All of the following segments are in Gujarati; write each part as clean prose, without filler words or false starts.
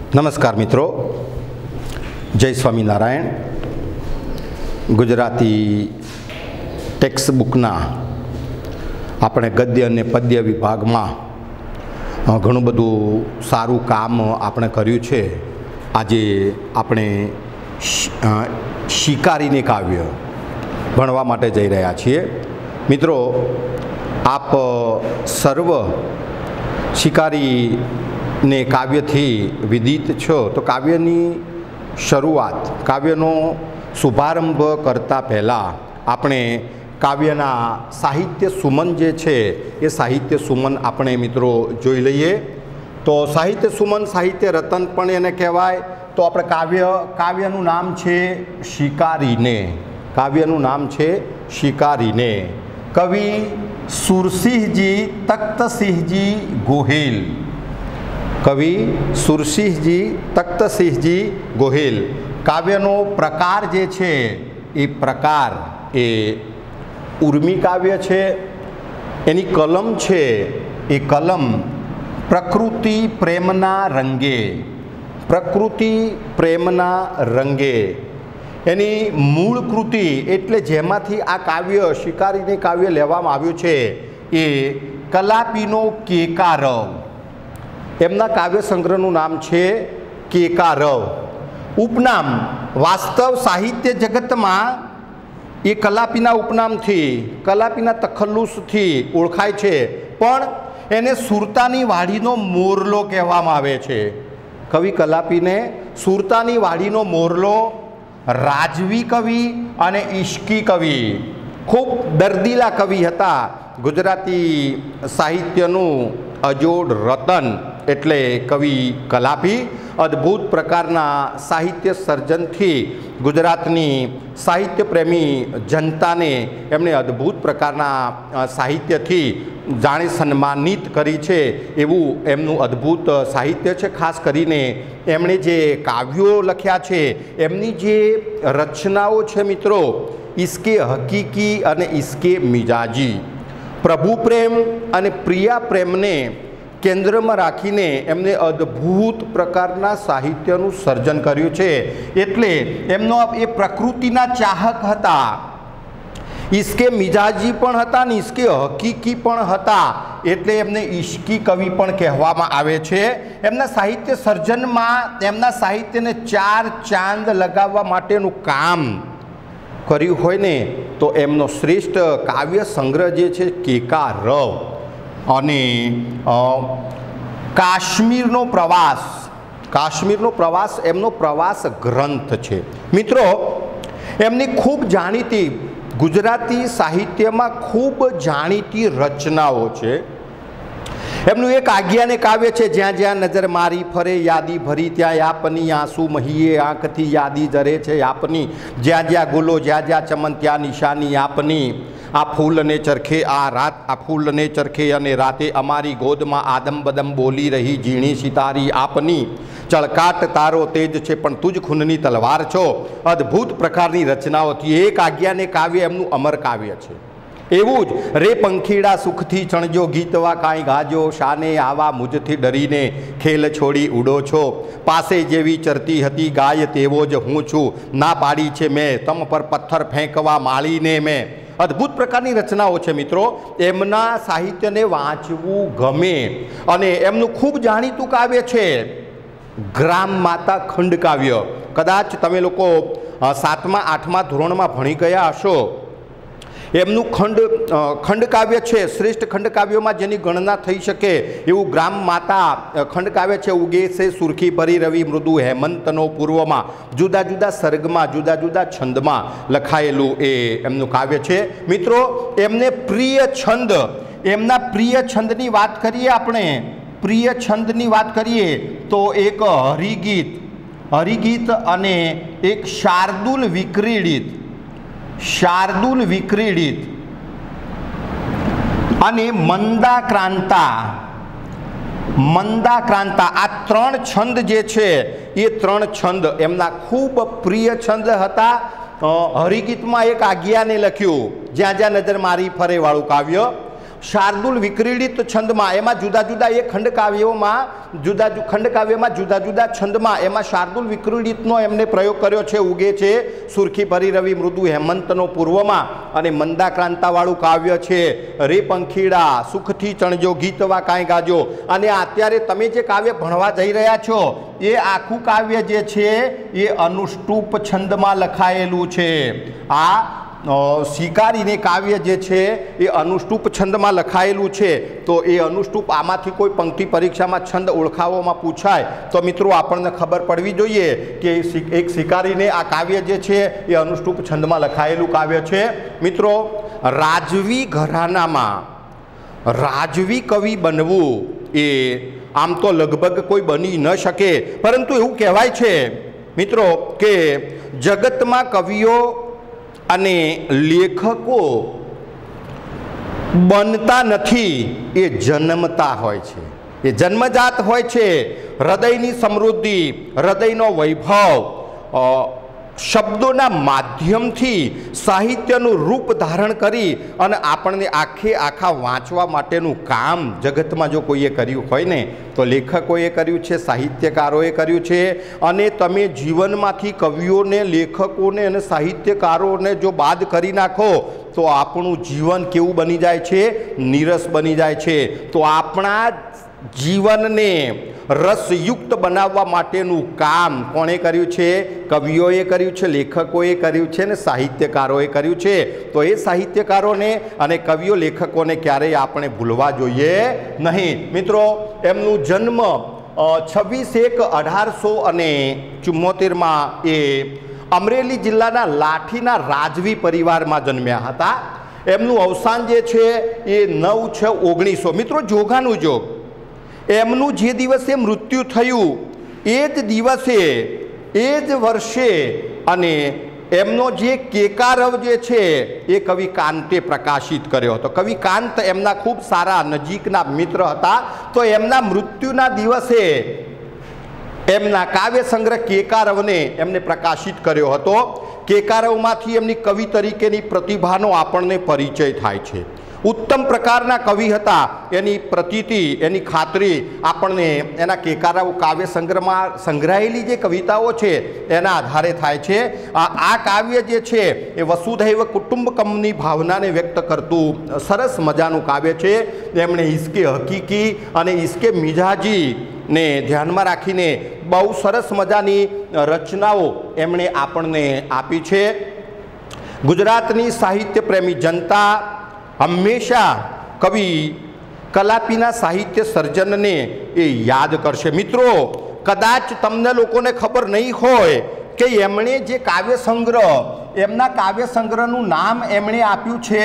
નમસ્કાર મિત્રો, જય સ્વામિનારાયણ. ગુજરાતી ટેક્સ્ટ બુકના આપણે ગદ્ય અને પદ્ય વિભાગમાં ઘણું બધું સારું કામ આપણે કર્યું છે. આજે આપણે શિકારીને કાવ્ય ભણવા માટે જઈ રહ્યા છીએ. મિત્રો, આપ સર્વ શિકારીને કાવ્યથી વિદિત છો, તો કાવ્યની શરૂઆત, કાવ્યનો શુભારંભ કરતાં પહેલાં આપણે કાવ્યના સાહિત્ય સુમન જે છે એ સાહિત્ય સુમન આપણે મિત્રો જોઈ લઈએ. તો સાહિત્ય સુમન, સાહિત્ય રતન પણ એને કહેવાય. તો આપણે કાવ્યનું નામ છે શિકારીને. કાવ્યનું નામ છે શિકારીને. કવિ સુરસિંહજી તખ્તસિંહજી ગોહિલ. કવિ સુરસિંહજી તખ્તસિંહજી ગોહિલ. કાવ્યનો પ્રકાર જે છે એ પ્રકાર એ ઉર્મી કાવ્ય છે. એની કલમ છે એ કલમ પ્રકૃતિ પ્રેમના રંગે. પ્રકૃતિ પ્રેમના રંગે. એની મૂળ કૃતિ એટલે જેમાંથી આ કાવ્ય શિકારીને કાવ્ય લેવામાં આવ્યું છે એ કલાપીનો કેકારવ. એમના કાવ્ય સંગ્રહનું નામ છે કેકારવ. ઉપનામ વાસ્તવ સાહિત્ય જગતમાં એ કલાપીના ઉપનામથી, કલાપીના તખલ્લુસથી ઓળખાય છે, પણ એને સુરતાની વાડીનો મોરલો કહેવામાં આવે છે. કવિ કલાપીને સુરતાની વાડીનો મોરલો, રાજવી કવિ અને ઇશ્કી કવિ, ખૂબ દર્દીલા કવિ હતા. ગુજરાતી સાહિત્યનું અજોડ રતન એટલે કવિ કલાપી. અદ્ભુત પ્રકારના સાહિત્ય સર્જનથી ગુજરાતની સાહિત્ય પ્રેમી જનતાને એમણે અદ્ભુત પ્રકારના સાહિત્યથી જાણે સન્માનિત કરી છે. એવું એમનું અદ્ભુત સાહિત્ય છે. ખાસ કરીને એમણે જે કાવ્યો લખ્યા છે, એમની જે રચનાઓ છે મિત્રો, ઇસ્કે હકીકી અને ઇસ્કે મિજાજી, પ્રભુ પ્રેમ અને પ્રિયા પ્રેમને કેન્દ્રમાં રાખીને એમને અદ્ભુત પ્રકારના સાહિત્યનું સર્જન કર્યું છે. એટલે એમનો એ પ્રકૃતિના ચાહક હતા, ઇશ્કે મિજાજી પણ હતા ને ઇશ્કે હકીકી પણ હતા. એટલે એમને ઇશ્કી કવિ પણ કહેવામાં આવે છે. એમના સાહિત્ય સર્જનમાં એમના સાહિત્યને ચાર ચાંદ લગાવવા માટેનું કામ કર્યું હોય ને તો એમનો શ્રેષ્ઠ કાવ્ય સંગ્રહ જે છે કેકારવ અને કાશ્મીરનો પ્રવાસ. કાશ્મીરનો પ્રવાસ એમનો પ્રવાસ ગ્રંથ છે. મિત્રો, એમની ખૂબ જાણીતી ગુજરાતી સાહિત્યમાં ખૂબ જાણીતી રચનાઓ છે. એમનું એક આજ્ઞાને કાવ્ય છે, જ્યાં જ્યાં નજર મારી ફરે યાદી ભરી ત્યાં યાપની, આંસુ મહીએ આંખથી યાદી જરે છે યાપની, જ્યાં જ્યાં ગુલો જ્યાં જ્યાં ચમન ત્યાં નિશાની યાપની, આ ફૂલને ચરખે આ રાત, આ ફૂલને ચરખે અને રાતે અમારી ગોદમાં આદમ બદમ બોલી રહી ઝીણી સિતારી આપની, ચળકાટ તારો તેજ છે પણ તુજ ખૂનની તલવાર છો. અદ્ભુત પ્રકારની રચનાઓથી એક આજ્ઞાને કાવ્ય એમનું અમર કાવ્ય છે. એવું જ રે પંખીડા સુખથી ચણજો ગીતવા કાંઈ ગાજો, શાને આવા મુજથી ડરીને ખેલ છોડી ઉડો છો, પાસે જેવી ચરતી હતી ગાય તેવો જ હું છું, ના પાડી છે મેં તમ પર પથ્થર ફેંકવા માળીને મેં. અદ્ભુત પ્રકારની રચનાઓ છે મિત્રો. એમના સાહિત્યને વાંચવું ગમે. અને એમનું ખૂબ જાણીતું કાવ્ય છે ગ્રામ માતા ખંડ કાવ્ય. કદાચ તમે લોકો 7મા 8મા ધોરણમાં ભણી ગયા હશો. એમનું ખંડ કાવ્ય છે. શ્રેષ્ઠ ખંડ કાવ્યોમાં જેની ગણના થઈ શકે એવું ગ્રામ માતા ખંડ કાવ્ય છે. ઉગે છે સુરખી ભરી રવિ મૃદુ હેમંતનો પૂર્વમાં, જુદા જુદા સર્ગમાં જુદા જુદા છંદમાં લખાયેલું એ એમનું કાવ્ય છે. મિત્રો, એમને પ્રિય છંદ, એમના પ્રિય છંદની વાત કરીએ આપણે, પ્રિય છંદની વાત કરીએ તો એક હરિગીત અને એક શાર્દુલ વિક્રીડિત, શાર્દુલ વિક્રીડિત અને મંદાક્રાંતા. મંદાક્રાંતા આ ત્રણ છંદ જે છે એ ત્રણ છંદ એમના ખૂબ પ્રિય છંદ હતા. હરિગીતમાં એક આજ્ઞાને લખ્યું, જ્યાં જ્યાં નજર મારી ફરે વાળું કાવ્ય. શાર્દુલ વિક્રીડિત છંદમાં એમાં જુદા જુદા એ ખંડકાવ્યોમાં જુદા જુદા છંદમાં એમાં શાર્દુલ વિક્રીડિતનો એમને પ્રયોગ કર્યો છે। ઉગે છે સુરખી ભરી રવિ મૃદુ હેમંતનો પૂર્વમાં અને મંદાક્રાંતાવાળું કાવ્ય છે રે પંખીડા સુખથી ચણજો ગીતવા કાંઈ ગાજો। અને અત્યારે તમે જે કાવ્ય ભણવા જઈ રહ્યા છો એ આખું કાવ્ય જે છે એ અનુષ્ટુપ છંદમાં લખાયેલું છે। આ શિકારીને કાવ્ય જે છે એ અનુષ્ટુપ છંદમાં લખાયેલું છે। તો એ અનુષ્ટુપ આમાંથી કોઈ પંક્તિ પરીક્ષામાં છંદ ઓળખાવવામાં પૂછાય તો મિત્રો આપણને ખબર પડવી જોઈએ કે એક શિકારીને આ કાવ્ય જે છે એ અનુષ્ટુપ છંદમાં લખાયેલું કાવ્ય છે। મિત્રો રાજવી ઘરાનામાં રાજવી કવિ બનવું એ આમ તો લગભગ કોઈ બની ન શકે, પરંતુ એવું કહેવાય છે મિત્રો કે જગતમાં કવિઓ અને લેખકો બનતા નથી, એ જન્મતા હોય છે, એ જન્મજાત હોય છે। હૃદયની સમૃદ્ધિ, હૃદયનો વૈભવ શબ્દોના માધ્યમથી સાહિત્યનું રૂપ ધારણ કરી અને આપણને આખા વાંચવા માટેનું કામ જગતમાં જો કોઈએ કર્યું હોય ને તો લેખકોએ કર્યું છે, સાહિત્યકારોએ કર્યું છે। અને તમે જીવનમાંથી કવિઓને, લેખકોને અને સાહિત્યકારોને જો બાદ કરી નાખો તો આપણું જીવન કેવું બની જાય છે? નીરસ બની જાય છે। તો આપણા જીવનને રસયુક્ત બનાવવા માટેનું કામ કોણે કર્યું છે? કવિઓએ કર્યું છે, લેખકોએ કર્યું છે ને સાહિત્યકારોએ કર્યું છે। તો એ સાહિત્યકારોને અને કવિઓ, લેખકોને ક્યારેય આપણે ભૂલવા જોઈએ નહીં। મિત્રો એમનું જન્મ 26/1/1874માં એ અમરેલી જિલ્લાના લાઠીના રાજવી પરિવારમાં જન્મ્યા હતા। એમનું અવસાન જે છે એ 9/6/1900 મિત્રો જોગાનું જોગ એમનું જે દિવસે મૃત્યુ થયું એ જ દિવસે એ જ વર્ષે અને એમનો જે કેકારવ જે છે એ કવિ કાંતે પ્રકાશિત કર્યો હતો। કવિ કાંત એમના ખૂબ સારા નજીકના મિત્ર હતા। તો એમના મૃત્યુના દિવસે એમના કાવ્ય સંગ્રહ કેકારવને એમને પ્રકાશિત કર્યો હતો। કેકારવમાંથી એમની કવિ તરીકેની પ્રતિભાનો આપણને પરિચય થાય છે। ઉત્તમ પ્રકારના કવિ હતા એની પ્રતીતિ, એની ખાતરી આપણને એના કેકારવ કાવ્ય સંગ્રહમાં સંગ્રહાયેલી જે કવિતાઓ છે એના આધારે થાય છે। આ કાવ્ય જે છે એ વસુધૈવ કુટુંબકમની ભાવનાને વ્યક્ત કરતું સરસ મજાનું કાવ્ય છે। એમણે ઈશ્કે હકીકી અને ઈશ્કે મિજાજીને ધ્યાનમાં રાખીને બહુ સરસ મજાની રચનાઓ એમણે આપણને આપી છે। ગુજરાતની સાહિત્ય પ્રેમી જનતા હંમેશા કવિ કલાપીના સાહિત્ય સર્જનને એ યાદ કરશે। મિત્રો કદાચ તમને લોકોને ખબર નહીં હોય કે એમણે જે કાવ્ય સંગ્રહ, એમના કાવ્ય સંગ્રહનું નામ એમણે આપ્યું છે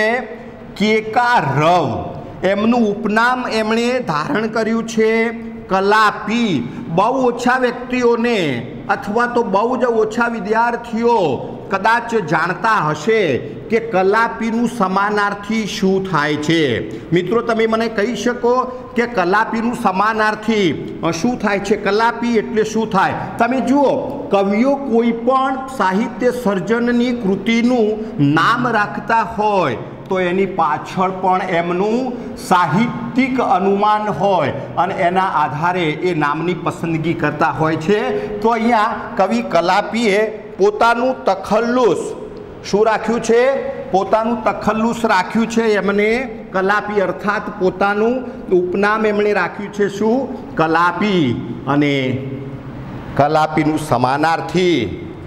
કેકારવ। એમનું ઉપનામ એમણે ધારણ કર્યું છે કલાપી। બહુ ઓછા વ્યક્તિઓને અથવા તો બહુ જ ઓછા વિદ્યાર્થીઓ કદાચ જાણતા હશે કે કલાપીનું સમાનાર્થી શું થાય છે। મિત્રો તમે મને કહી શકો કે કલાપીનું સમાનાર્થી શું થાય છે? કલાપી એટલે શું થાય? તમે જુઓ, કવિઓ કોઈ પણ સાહિત્ય સર્જનની કૃતિનું નામ રાખતા હોય તો એની પાછળ પણ એમનું સાહિત્યિક અનુમાન હોય અને એના આધારે એ નામની પસંદગી કરતા હોય છે। તો અહીંયા કવિ કલાપીએ પોતાનું તખલ્લુસ શું રાખ્યું છે? પોતાનું તખલ્લુસ રાખ્યું છે એમને કલાપી, અર્થાત પોતાનું ઉપનામ એમણે રાખ્યું છે શું? કલાપી। અને કલાપીનું સમાનાર્થી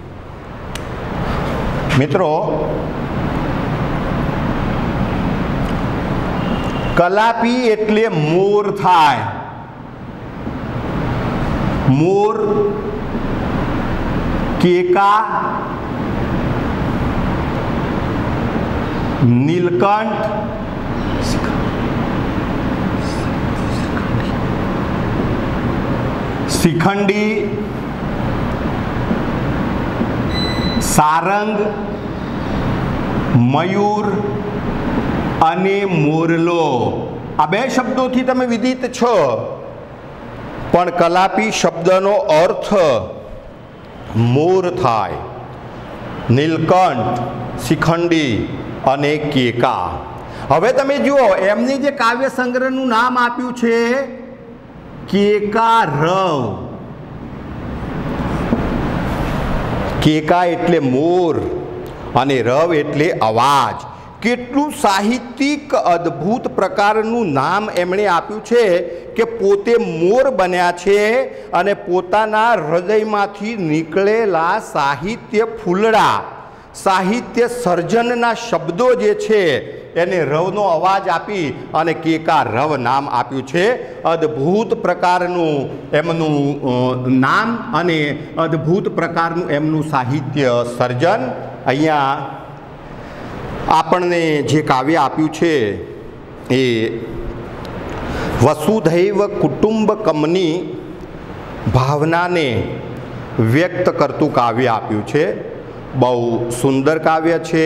મિત્રો કલાપી એટલે મોર થાય। મોર, કેકા, નીલકંઠ, શિખંડી, સારંગ, મયુર અને મોરલો, આ બે શબ્દોથી તમે વિદિત છો। પણ કલાપી શબ્દનો અર્થ મોર થાય, નીલકંઠ, શિખંડી અને કેકા। હવે તમે જુઓ એમની જે કાવ્ય સંગ્રહનું નામ આપ્યું છે કેકારવ. કેકા એટલે મોર અને રવ એટલે અવાજ. કેટલું સાહિત્યિક અદ્ભુત પ્રકારનું નામ એમણે આપ્યું છે કે પોતે મોર બન્યા છે અને પોતાના હૃદયમાંથી નીકળેલા સાહિત્ય ફૂલડા, સાહિત્ય સર્જનના શબ્દો જે છે એને રવનો અવાજ આપી અને કેકા રવ નામ આપ્યું છે. અદ્ભુત પ્રકારનું એમનું નામ અને અદ્ભુત પ્રકારનું એમનું સાહિત્ય સર્જન. અહીંયા આપણને જે કાવ્ય આપ્યું છે એ વસુધૈવ કુટુંબકમની ભાવનાને વ્યક્ત કરતું કાવ્ય આપ્યું છે. બહુ સુંદર કાવ્ય છે,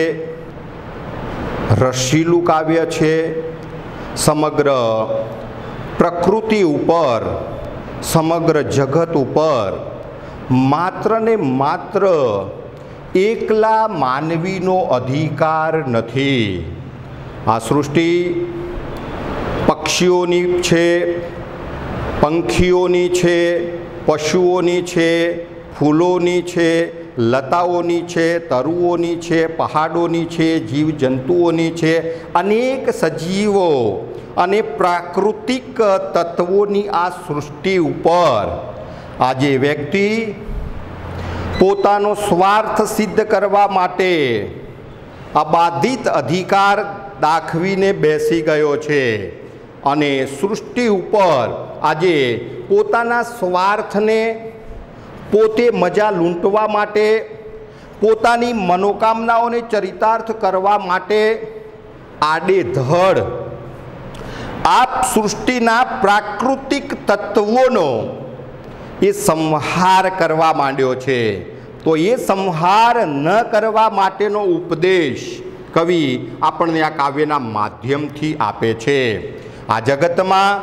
રસીલું કાવ્ય છે. સમગ્ર પ્રકૃતિ ઉપર, સમગ્ર જગત ઉપર માત્ર ને માત્ર એકલા માનવીનો અધિકાર નથી. આ સૃષ્ટિ પક્ષીઓની છે, પંખીઓની છે, પશુઓની છે, ફૂલોની છે, લતાઓની છે, તરુઓની છે, પહાડોની છે, જીવજંતુઓની છે. અનેક સજીવો અને પ્રાકૃતિક તત્વોની આ સૃષ્ટિ ઉપર આજે વ્યક્તિ પોતાનો સ્વાર્થ સિદ્ધ કરવા માટે અબાધિત અધિકાર દાખવીને બેસી ગયો છે અને સૃષ્ટિ ઉપર આજે પોતાના સ્વાર્થને પોતે મજા લૂંટવા માટે, પોતાની મનોકામનાઓને ચરિતાર્થ કરવા માટે આડેધડ આ સૃષ્ટિના પ્રાકૃતિક તત્વોનો એ સંહાર કરવા માંડ્યો છે. તો એ સંહાર ન કરવા માટેનો ઉપદેશ કવિ આપણને આ કાવ્યના માધ્યમથી આપે છે. આ જગતમાં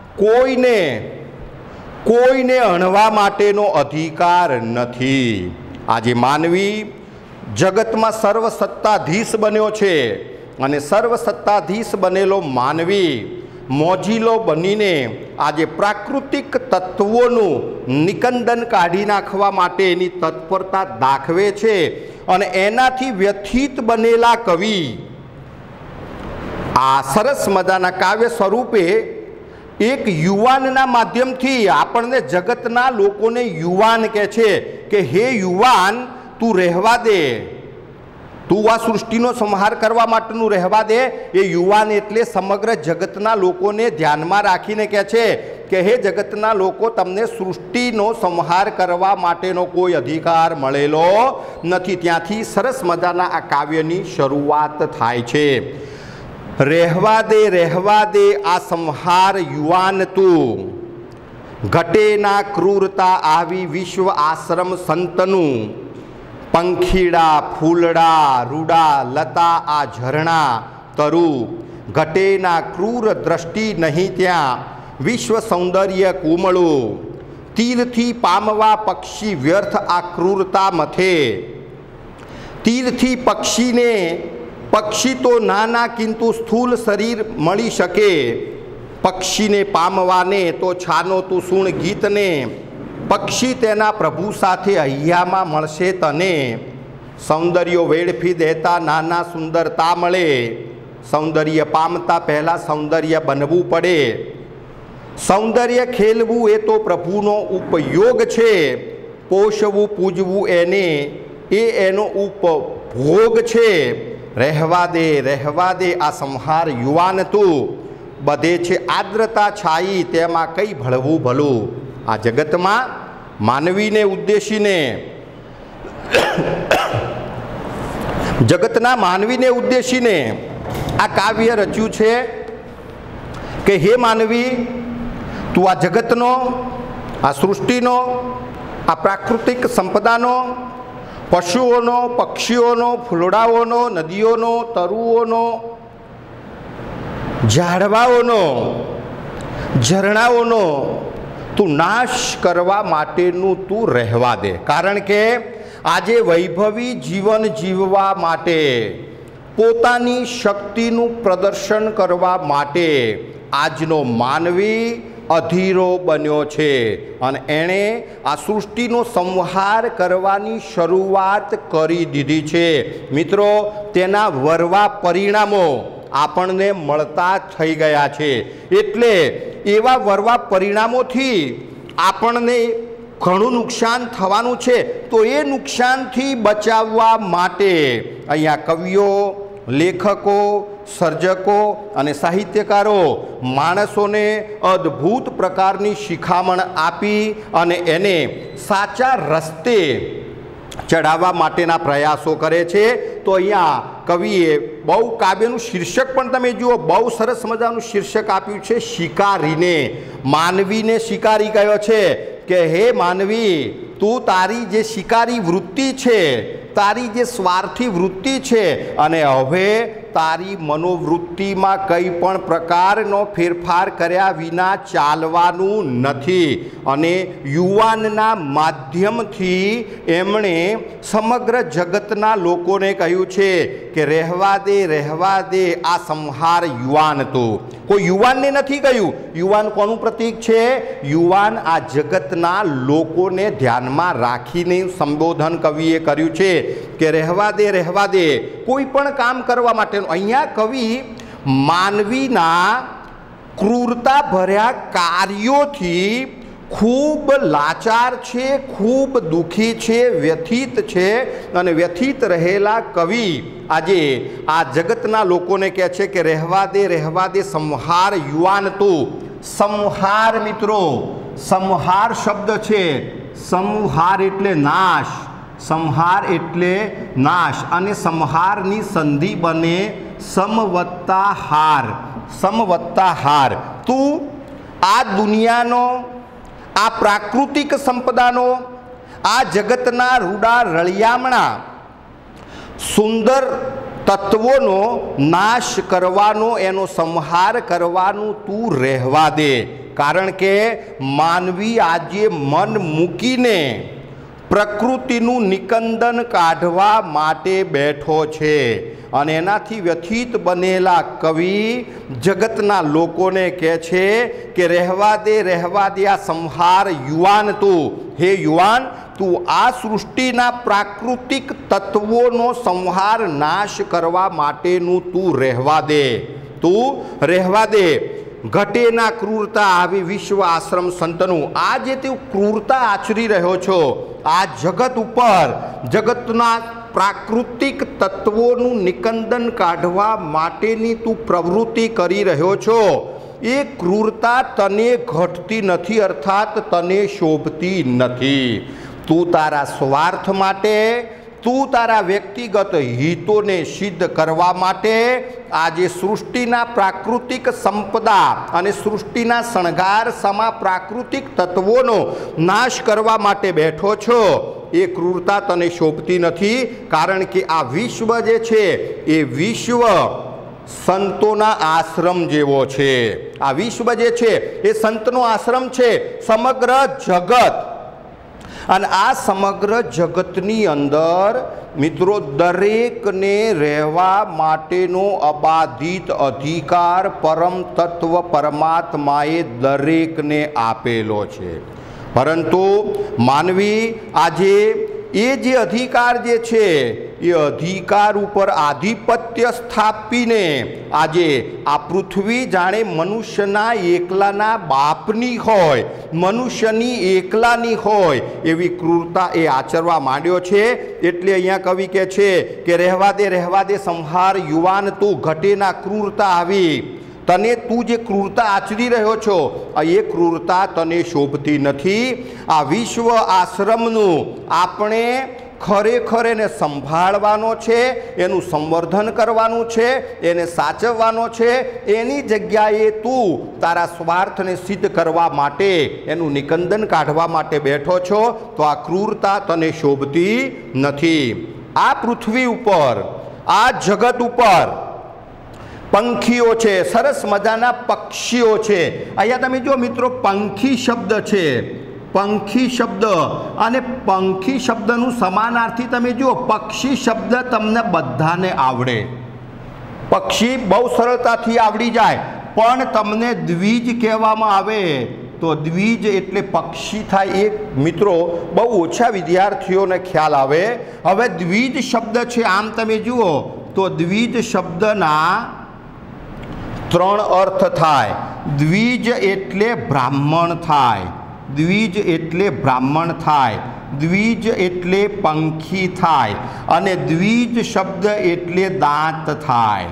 કોઈને અણવા માટેનો અધિકાર નથી. આજે માનવી જગતમાં સર્વસત્તાધીશ બન્યો છે અને સર્વસત્તાધીશ બનેલો માનવી મોજીલો બનીને આજે પ્રાકૃતિક તત્વોનું નિકંદન કાઢી નાખવા માટેની તત્પરતા દાખવે છે. અને એનાથી વ્યથિત બનેલા કવિ આ સરસ મજાના કાવ્ય સ્વરૂપે એક યુવાનના માધ્યમથી આપણને જગતના લોકોને યુવાન કહે છે કે હે યુવાન, તું રહેવા દે, તું આ સૃષ્ટિનો સંહાર કરવા માટેનું રહેવા દે. એ યુવાન એટલે સમગ્ર જગતના લોકોને ધ્યાનમાં રાખીને કહે છે કે હે જગતના લોકો, તમને સૃષ્ટિનો સંહાર કરવા માટેનો કોઈ અધિકાર મળેલો નથી. ત્યાંથી સરસ મજાના આ કાવ્યની શરૂઆત થાય છે. રહેવા દે આ સંહાર યુવાન તું, ઘટે ના ક્રૂરતા આવી વિશ્વ આશ્રમ સંતનું. પંખીડા, ફૂલડા, રૂડા, લતા, આ ઝરણા, તરુ, ઘટેના ક્રૂર દ્રષ્ટિ નહીં ત્યાં વિશ્વ સૌંદર્ય કોમળું. તીરથી પામવા પક્ષી વ્યર્થ આ ક્રૂરતા મથે. તીરથી પક્ષી તો નાના કિંતુ સ્થૂલ શરીર મળી શકે. પક્ષીને પામવાને તો છાનો તું સુણ ગીતને. પક્ષી તેના પ્રભુ સાથે હૈયામાં મળશે તને. સૌંદર્યો વેડફી દેતા નાના સુંદરતા મળે. સૌંદર્ય પામતા પહેલાં સૌંદર્ય બનવું પડે. સૌંદર્ય ખેલવું એ તો પ્રભુનો ઉપયોગ છે. પોષવું પૂજવું એને એ એનો ઉપભોગ છે. રહેવા દે આ સંહાર યુવાન તું. બધે છે આદ્રતા છાઈ, તેમાં કઈ ભળવું ભલું. આ જગતમાં માનવીને ઉદ્દેશીને જગતના માનવીને ઉદ્દેશીને આ કાવ્ય રચ્યું છે કે હે માનવી, તું આ જગતનો, આ સૃષ્ટિનો, આ પ્રાકૃતિક સંપદાનો, પશુઓનો, પક્ષીઓનો, ફૂલડાઓનો, નદીઓનો, તરુઓનો, ઝાડવાઓનો, ઝરણાઓનો તું નાશ કરવા માટેનું તું રહેવા દે. કારણ કે આજે વૈભવી જીવન જીવવા માટે પોતાની શક્તિનું પ્રદર્શન કરવા માટે આજનો માનવી અધીરો બન્યો છે અને એણે આ સૃષ્ટિનો સંહાર કરવાની શરૂઆત કરી દીધી છે। મિત્રો, તેના વરવા પરિણામો આપણને મળતા થઈ ગયા છે। એટલે એવા વરવા પરિણામોથી આપણને ઘણું નુકસાન થવાનું છે। તો એ નુકસાનથી બચાવવા માટે અહીંયા કવિઓ, લેખકો, સર્જકો અને સાહિત્યકારો માણસોને અદ્ભુત પ્રકારની શિખામણ આપી અને એને સાચા રસ્તે ચડાવવા માટેના પ્રયાસો કરે છે। તો અહીંયા કવિએ બહુ કાવ્યનું શીર્ષક પણ તમે જુઓ, બહુ સરસ મજાનું શીર્ષક આપ્યું છે, શિકારીને। માનવીને શિકારી કયો છે કે હે માનવી, તું તારી જે શિકારી વૃત્તિ છે, તારી જે સ્વાર્થી વૃત્તિ છે, અને હવે તારી મનોવૃત્તિમાં કંઈ પણ પ્રકારનો ફેરફાર કર્યા વિના ચાલવાનું નથી। અને યુવાનના માધ્યમથી એમણે સમગ્ર જગતના લોકોને કહ્યું છે કે રહેવા દે આ સંહાર યુવાન તો। કોઈ યુવાનને નથી કહ્યું। યુવાન કોનું પ્રતીક છે? યુવાન આ જગતના લોકોને ધ્યાનમાં રાખીને સંબોધન કવિએ કર્યું છે કે રહેવા દે કોઈ પણ કામ કરવા માટેનું। અહીંયા કવિ માનવીના ક્રૂરતા ભર્યા કાર્યોથી ખૂબ લાચાર છે, ખૂબ દુઃખી છે, વ્યથિત છે। અને વ્યથિત રહેલા કવિ આજે આ જગતના લોકોને કહે છે કે રહેવા દે સંહાર યુવાન તું। સંહાર મિત્રો, સંહાર શબ્દ છે, સંહાર એટલે નાશ, સંહાર એટલે નાશ, અને સંહારની સંધિ બને સમવત્તા હાર। તું આ દુનિયાનો, આ પ્રાકૃતિક સંપદાનો, આ જગતના રૂડા રળિયામણા સુંદર તત્વોનો નાશ કરવાનો, એનો સંહાર કરવાનું તું રહેવા દે। કારણ કે માનવી આજે મન મૂકીને પ્રકૃતિનું નિકંદન કાઢવા માટે બેઠો છે। અને એનાથી વ્યથિત બનેલા કવિ જગતના લોકોને કહે છે કે રહેવા દે આ સંહાર યુવાન તું। હે યુવાન, તું આ સૃષ્ટિના પ્રાકૃતિક તત્વોનો સંહાર નાશ કરવા માટેનું તું રહેવા દે। ઘટેના ક્રૂરતા આવી વિશ્વ આશ્રમ સંતનું। આ જે તું ક્રૂરતા આચરી રહ્યો છો આ જગત ઉપર, જગતના પ્રાકૃતિક તત્વોનું નિકંદન કાઢવા માટેની તું પ્રવૃત્તિ કરી રહ્યો છો, એ ક્રૂરતા તને ઘટતી નથી, અર્થાત તને શોભતી નથી। તું તારા સ્વાર્થ માટે, તું તારા વ્યક્તિગત હિતોને સિદ્ધ કરવા માટે આજે સૃષ્ટિના પ્રાકૃતિક સંપદા અને સૃષ્ટિના શણગાર સમા પ્રાકૃતિક તત્વોનો નાશ કરવા માટે બેઠો છો। એ ક્રૂરતા તને શોભતી નથી, કારણ કે આ વિશ્વ જે છે એ વિશ્વ સંતોના આશ્રમ જેવો છે। આ વિશ્વ જે છે એ સંતનો આશ્રમ છે, સમગ્ર જગત। અને આ સમગ્ર જગતની અંદર મિત્રો દરેકને રહેવા માટેનો અબાધિત અધિકાર પરમ તત્વ પરમાત્માએ દરેકને આપેલો છે। પરંતુ માનવી આજે એ જે અધિકાર જે છે એ અધિકાર ઉપર આધિપત્ય સ્થાપીને આજે આ પૃથ્વી જાણે મનુષ્યના એકલાના બાપની હોય, મનુષ્યની એકલાની હોય એવી ક્રૂરતા એ આચરવા માંડ્યો છે। એટલે અહીંયા કવિ કહે છે કે રહેવા દે સંહાર યુવાન તું। ઘટેના ક્રૂરતા આવી, તને તું જે ક્રૂરતા આચરી રહ્યો છો એ ક્રૂરતા તને શોભતી નથી। આ વિશ્વ આશ્રમનું આપણે ખરેખર એને સંભાળવાનો છે, એનું સંવર્ધન કરવાનું છે, એને સાચવવાનો છે। એની જગ્યાએ તું તારા સ્વાર્થને સિદ્ધ કરવા માટે, એનું નિકંદન કાઢવા માટે બેઠો છો, તો આ ક્રૂરતા તને શોભતી નથી। આ પૃથ્વી ઉપર, આ જગત ઉપર પંખીઓ છે, સરસ મજાના પક્ષીઓ છે। અહીંયા તમે જો મિત્રો પંખી શબ્દ છે, પંખી શબ્દ અને પંખી શબ્દનું સમાનાર્થી તમે જુઓ, પક્ષી શબ્દ તમને બધાને આવડે, પક્ષી બહુ સરળતાથી આવડી જાય, પણ તમને દ્વિજ કહેવામાં આવે તો દ્વિજ એટલે પક્ષી થાય એ મિત્રો બહુ ઓછા વિદ્યાર્થીઓને ખ્યાલ આવે. હવે દ્વિજ શબ્દ છે, આમ તમે જુઓ તો દ્વિજ શબ્દના 3 અર્થ થાય. દ્વિજ એટલે બ્રાહ્મણ થાય, દ્વિજ એટલે બ્રાહ્મણ થાય, દ્વિજ એટલે પંખી થાય, અને દ્વિજ શબ્દ એટલે દાંત થાય.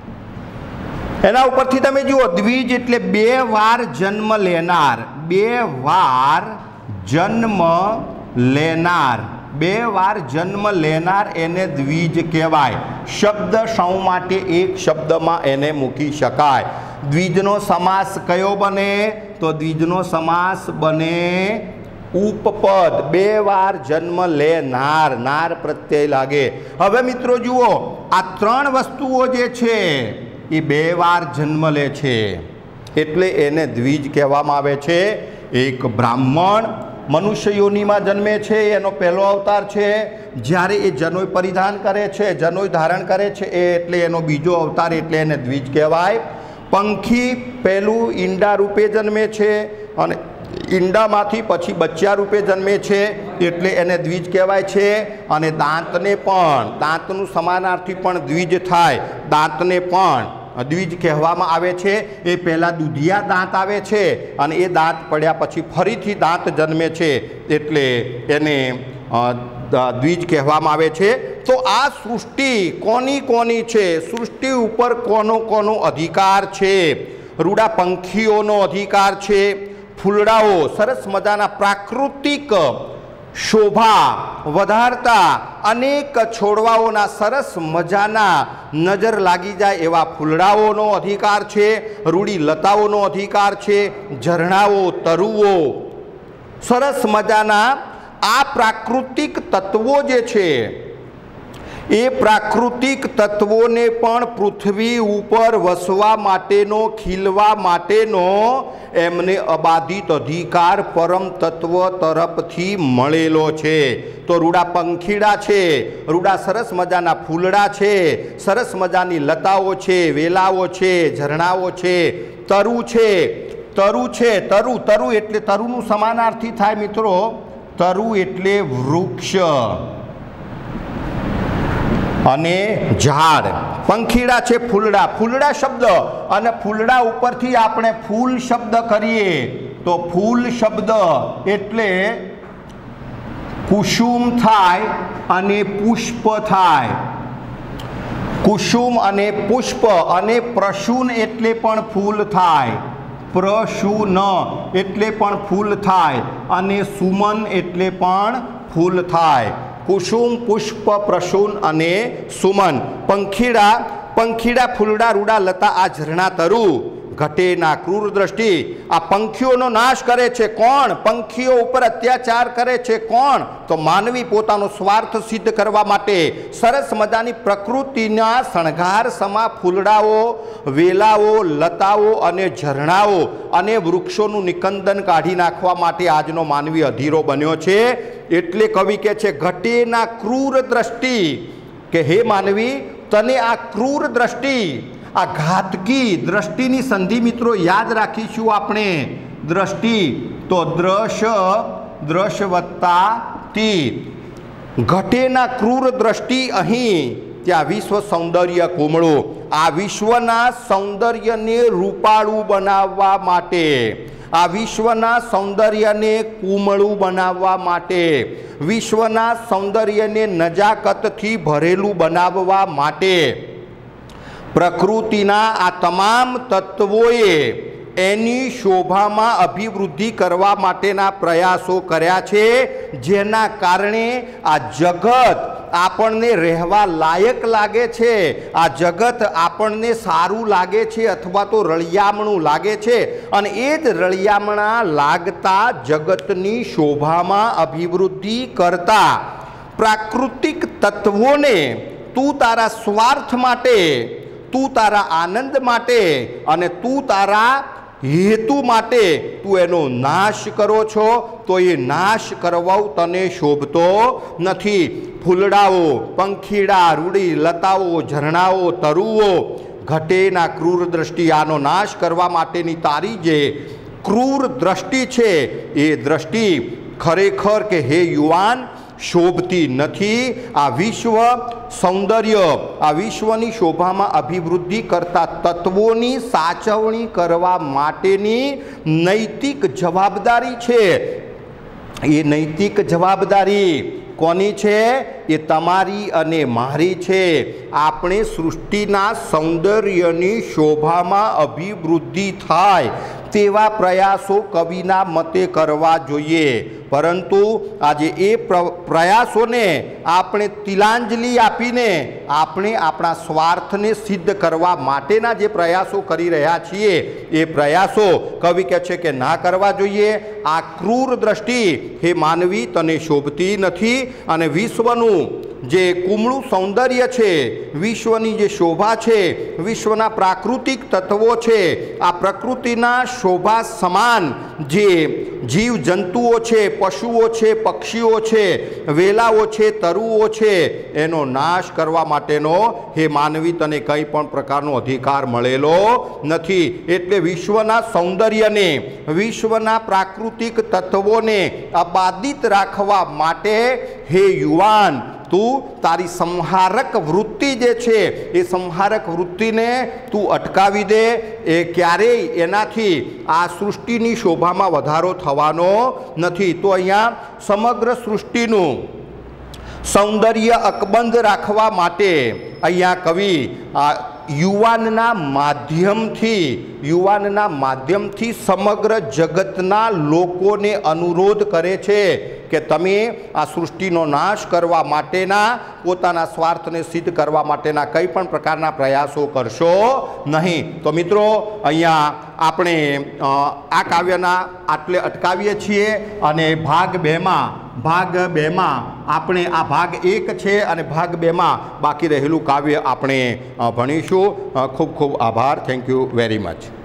એના ઉપરથી તમે જુઓ, દ્વિજ એટલે 2 વાર જન્મ લેનાર, 2 વાર જન્મ લેનાર, 2 વાર જન્મ લેનાર એને દ્વિજ કહેવાય. શબ્દ સૌ માટે એક શબ્દમાં એને મૂકી શકાય. દ્વિજનો સમાસ કયો બને? તો દ્વિજનો સમાસ બને ઉપપદ, 2 વાર જન્મ લેનાર, નાર પ્રત્યય લાગે. હવે મિત્રો જુઓ, આ 3 વસ્તુઓ જે છે એ 2 વાર જન્મ લે છે, એટલે એને દ્વિજ કહેવામાં આવે છે. એક બ્રાહ્મણ મનુષ્ય યોનિમાં જન્મે છે, એનો પહેલો અવતાર છે. જ્યારે એ જનોઈ પરિધાન કરે છે, જનોઈ ધારણ કરે છે, એટલે એનો બીજો અવતાર, એટલે એને દ્વિજ કહેવાય. પંખી પહેલું ઈંડા રૂપે જન્મે છે અને ઈંડામાંથી પછી બચ્ચા રૂપે જન્મે છે, એટલે એને દ્વિજ કહેવાય છે. અને દાંતને પણ, દાંતનું સમાનાર્થી પણ દ્વિજ થાય, દાંતને પણ દ્વિજ કહેવામાં આવે છે. એ પહેલાં દુધિયા દાંત આવે છે અને એ દાંત પડ્યા પછી ફરીથી દાંત જન્મે છે, એટલે એને દ્વિજ કહેવામાં આવે છે. તો આ સૃષ્ટિ કોની કોની છે? સૃષ્ટિ ઉપર કોનો કોનો અધિકાર છે? રૂડા પંખીઓનો અધિકાર છે. ફૂલડાઓ સરસ મજાના પ્રાકૃતિક શોભા વધારતા અનેક છોડવાઓના સરસ મજાના નજર લાગી જાય એવા ફૂલડાઓનો અધિકાર છે. રૂડી લતાઓનો અધિકાર છે. ઝરણાઓ, તરુઓ, સરસ મજાના આ પ્રાકૃતિક તત્વો જે છે એ પ્રાકૃતિક તત્વોને પણ પૃથ્વી ઉપર વસવા માટેનો, ખીલવા માટેનો એમને અબાધિત અધિકાર પરમ તત્વ તરફથી મળેલો છે. તો રૂડા પંખીડા છે, રૂડા સરસ મજાના ફૂલડા છે, સરસ મજાની લતાઓ છે, વેલાઓ છે, ઝરણાઓ છે, તરુ છે, તરુ છે, તરુ, તરુ એટલે તરુનું સમાનાર્થી થાય મિત્રો, તરુ એટલે વૃક્ષ અને ઝાડ. પંખીડા છે ફૂલડા, ફૂલડા શબ્દ, અને ફૂલડા ઉપરથી આપણે ફૂલ શબ્દ કરીએ તો ફૂલ શબ્દ એટલે કુસુમ થાય અને પુષ્પ થાય. કુસુમ અને પુષ્પ, અને પ્રસૂન એટલે પણ ફૂલ થાય, પ્રસૂન એટલે પણ ફૂલ થાય, અને સુમન એટલે પણ ફૂલ થાય. કુસુમ, પુષ્પ, પ્રસૂન અને સુમન. પંખીડા, પંખીડા, ફૂલડા, રૂડા, લતા, આ ઝરણા, તરુ, ઘટેના ક્રૂર દ્રષ્ટિ, આ પંખીઓનો નાશ કરે છે. કોણ? પંખીઓ ઉપર અત્યાચાર કરે છે. કોણ? તો માનવી પોતાનો સ્વાર્થ સિદ્ધ કરવા માટે સરસ મજાની પ્રકૃતિના શણગાર સમા ફૂલડાઓ, વેલાઓ, લતાઓ અને ઝરણાઓ અને વૃક્ષોનું નિકંદન કાઢી નાખવા માટે આજનો માનવી અધીરો બન્યો છે. એટલે કવિ કહે છે ઘટેના ક્રૂર દ્રષ્ટિ, કે હે માનવી તને આ ક્રૂર દ્રષ્ટિ, આ ઘાતકી દ્રષ્ટિની સંધિ મિત્રો યાદ રાખીશું આપણે. દ્રષ્ટિ તો દ્રશ વત્તા તી. ઘટેના ક્રૂર દ્રષ્ટિ અહીં, ત્યાં વિશ્વ સૌંદર્ય કુમળું. આ વિશ્વના સૌંદર્યને રૂપાળું બનાવવા માટે, આ વિશ્વના સૌંદર્યને કુમળું બનાવવા માટે, વિશ્વના સૌંદર્યને નજાકતથી ભરેલું બનાવવા માટે પ્રકૃતિના આ તમામ તત્વોએ એની શોભામાં અભિવૃદ્ધિ કરવા માટેના પ્રયાસો કર્યા છે, જેના કારણે આ જગત આપણને રહેવા લાયક લાગે છે, આ જગત આપણને સારું લાગે છે અથવા તો રળિયામણું લાગે છે. અને એ જ રળિયામણા લાગતા જગતની શોભામાં અભિવૃદ્ધિ કરતા પ્રાકૃતિક તત્વોને તું તારા સ્વાર્થ માટે, તું તારા આનંદ માટે અને તું તારા હેતુ માટે તું એનો નાશ કરો છો, તો એ નાશ કરવો તને શોભતો નથી. ફૂલડાઓ, પંખીડા, રૂડી, લતાઓ, ઝરણાઓ, તરુઓ, ઘટેના ક્રૂર દ્રષ્ટિ, આનો નાશ કરવા માટેની તારી જે ક્રૂર દ્રષ્ટિ છે એ દ્રષ્ટિ ખરેખર કે હે યુવાન શોભતી નથી. આ વિશ્વ સૌંદર્ય, આ વિશ્વની શોભામાં અભિવૃદ્ધિ કરતા તત્વોની સાચવણી કરવા માટેની નૈતિક જવાબદારી છે. એ નૈતિક જવાબદારી કોની છે? એ તમારી અને મારી છે. આપણે સૃષ્ટિના સૌંદર્યની શોભામાં અભિવૃદ્ધિ થાય તેવા પ્રયાસો કવિના મતે કરવા જોઈએ. પરંતુ આજે એ પ્રયાસોને આપણે તિલાંજલિ આપીને આપણે આપણા સ્વાર્થને સિદ્ધ કરવા માટેના જે પ્રયાસો કરી રહ્યા છીએ એ પ્રયાસો કવિ કહે છે કે ના કરવા જોઈએ. આ ક્રૂર દ્રષ્ટિ હે માનવી તને શોભતી નથી અને વિશ્વનું જે કુમળું સૌંદર્ય છે, વિશ્વની જે શોભા છે, વિશ્વના પ્રાકૃતિક તત્વો છે, આ પ્રકૃતિના શોભા સમાન જે જીવ જંતુઓ છે, પશુઓ છે, પક્ષીઓ છે, વેલાઓ છે, તરુઓ છે, એનો નાશ કરવા માટેનો હે માનવી તને કંઈ પણ પ્રકારનો અધિકાર મળેલો નથી. એટલે વિશ્વના સૌંદર્યને, વિશ્વના પ્રાકૃતિક તત્વોને અબાધિત રાખવા માટે હે યુવાન તું તારી સંહારક વૃત્તિ જે છે એ સંહારક વૃત્તિને તું અટકાવી દે. એ ક્યારેય એનાથી આ સૃષ્ટિની શોભામાં વધારો થવાનો નથી. તો અહીંયા સમગ્ર સૃષ્ટિનું સૌંદર્ય અકબંધ રાખવા માટે અહીંયા કવિ યુવાનના માધ્યમથી સમગ્ર જગતના લોકોને અનુરોધ કરે છે કે તમે આ સૃષ્ટિનો નાશ કરવા માટેના, પોતાના સ્વાર્થને સિદ્ધ કરવા માટેના કંઈ પણ પ્રકારના પ્રયાસો કરશો નહીં. તો મિત્રો અહીંયા આપણે આ કાવ્યના આટલે અટકાવીએ છીએ અને ભાગ બેમાં આપણે આ ભાગ 1 છે અને ભાગ 2માં બાકી રહેલું કાવ્ય આપણે ભણીશું. ખૂબ ખૂબ આભાર. Thank you very much.